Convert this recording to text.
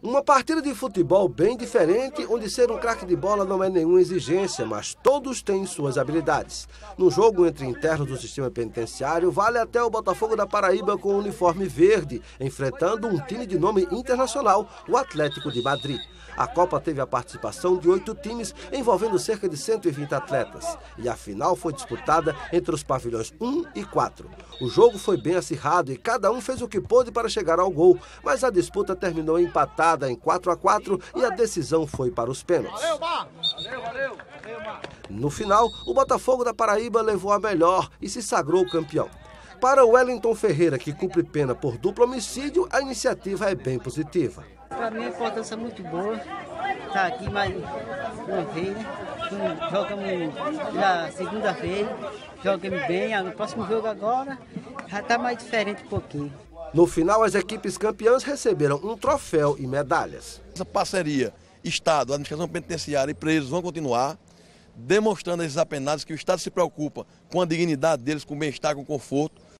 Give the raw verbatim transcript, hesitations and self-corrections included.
Uma partida de futebol bem diferente, onde ser um craque de bola não é nenhuma exigência, mas todos têm suas habilidades. No jogo entre internos do sistema penitenciário, vale até o Botafogo da Paraíba com o uniforme verde, enfrentando um time de nome internacional, o Atlético de Madrid. A Copa teve a participação de oito times, envolvendo cerca de cento e vinte atletas. E a final foi disputada entre os pavilhões um e quatro. O jogo foi bem acirrado e cada um fez o que pôde para chegar ao gol, mas a disputa terminou empatada em quatro a quatro e a decisão foi para os pênaltis. Valeu, Mar! Valeu, valeu! No final, o Botafogo da Paraíba levou a melhor e se sagrou campeão. Para o Wellington Ferreira, que cumpre pena por duplo homicídio, a iniciativa é bem positiva. Para mim a importância é muito boa, tá aqui mais uma vez, né? Jogamos na segunda-feira, jogamos bem, no próximo jogo agora já está mais diferente um pouquinho. No final, as equipes campeãs receberam um troféu e medalhas. Essa parceria Estado, administração penitenciária e presos vão continuar, demonstrando a esses apenados que o Estado se preocupa com a dignidade deles, com o bem-estar, com o conforto.